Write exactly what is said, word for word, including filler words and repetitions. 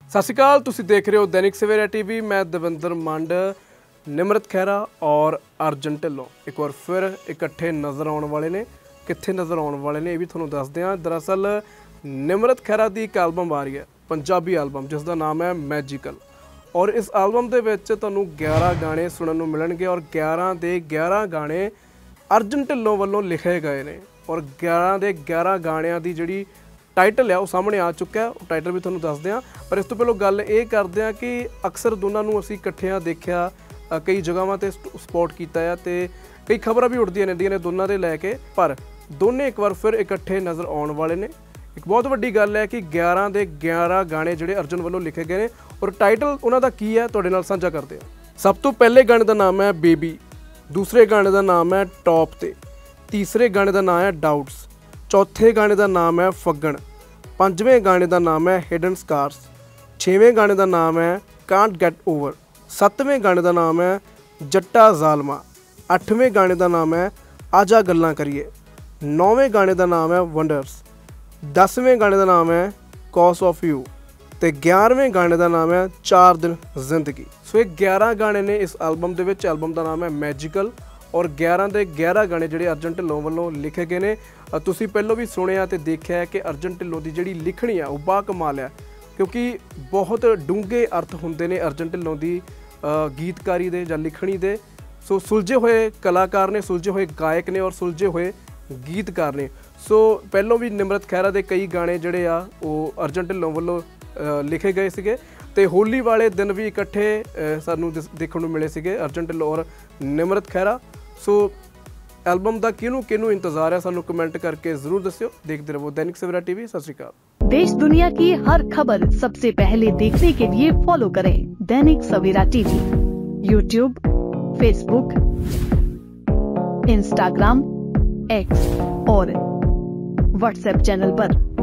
सत श्री अकाल, तुसी देख रहे हो दैनिक सवेरा टीवी। मैं दविंदर मंड, निमरत खैरा और अर्जन ढिल्लों एक बार फिर इकट्ठे नज़र आने वाले ने। कित्थे नज़र आने वाले ने ये भी तुहानूं दसदे हां। दरअसल निमरत खैरा की एक एल्बम आ रही है, पंजाबी एल्बम, जिसका नाम है मैजिकल। और इस एल्बम के विच तुहानूं ग्यारह गाने सुनने को मिलणगे और ग्यारह के ग्यारह गाने अर्जन ढिल्लों वालों लिखे गए ने। और ग्यारह के ग्यारह गाणियां की जिहड़ी टाइटल है वो सामने आ चुका है, वो टाइटल भी तुहानूं दसदे हां। पर इस तो पहलों गल ये करते हैं कि अक्सर दोनों नूं असीं इकट्ठियां देखिया, कई जगहों ते सपोर्ट किया है, तो कई खबरां भी उठदियां रहिंदियां ने दोनों दे लैके। पर दोने एक बार फिर इकट्ठे नज़र आने वाले ने। एक बहुत वड्डी गल है कि ग्यारह के ग्यारह गाने जिहड़े अर्जन वालों लिखे गए हैं और टाइटल उन्हां दा की है तुहाडे नाल साझा करते हैं। सब तो पहले गाने का नाम है बेबी, दूसरे गाने का नाम है टॉप ते, तीसरे गाने का नाम है डाउट्स, चौथे गाने का नाम है फग्गण, पंजवें गाने का नाम है हिडन स्कार्स, छेवें गाने का नाम है कांट गेट ओवर, सत्तवें गाने का नाम है जट्टा जालमा, अठवें गाने का नाम है आजा गल्लां करिए, नौवें गाने का नाम है वंडर्स, दसवें गाने का नाम है कॉस ऑफ यू, तो ग्यारहवें गाने का नाम है चार दिन जिंदगी। सो ये ग्यारह गाने ने इस एल्बम के विच। एल्बम का नाम है मैजिकल और ग्यारह के ग्यारह गाने जिहड़े अर्जन ढिल्लों वालों लिखे गए ने। तुसीं पहलों भी सुनिया तो देखा है कि अर्जन ढिल्लों की जिहड़ी लिखणी है वो बा कमाल है, क्योंकि बहुत डूंघे अर्थ होंदे ने अर्जन ढिल्लों की गीतकारी दे जां लिखणी दे। सो सुलझे हुए कलाकार ने, सुलझे हुए गायक ने और सुलझे हुए गीतकार ने। सो पहलों भी निमरत खैरा के कई गाने जिहड़े आ वो अर्जन ढिल्लों वालों लिखे गए सीगे ते होली वाले दिन भी इकट्ठे सानू देखने को मिले सीगे अर्जन ढिल्लों और निमरत खैरा। सो एल्बम का किनू किनू इंतजार है, सानू कमेंट करके जरूर दस्यो। देखते रहो दैनिक सवेरा टीवी। सत श्री अकाल। देश दुनिया की हर खबर सबसे पहले देखने के लिए फॉलो करें Dainik Savera TV, YouTube, Facebook, Instagram, X और व्हाट्सएप चैनल पर।